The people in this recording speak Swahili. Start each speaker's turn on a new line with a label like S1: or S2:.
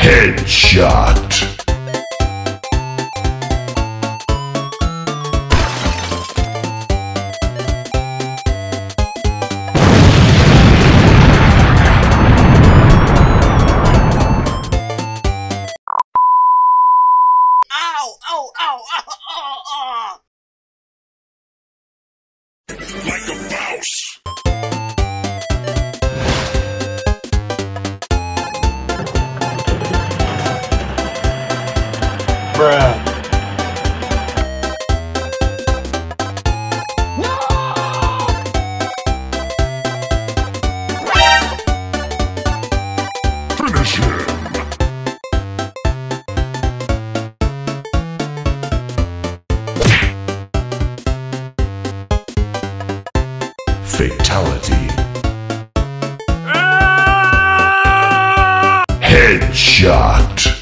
S1: Headshot.
S2: Ow! Ow! Ow! Ow! Ow! Ow!
S1: Like a mouse.
S3: Bruh.
S1: Finish him. Fatality. Headshot.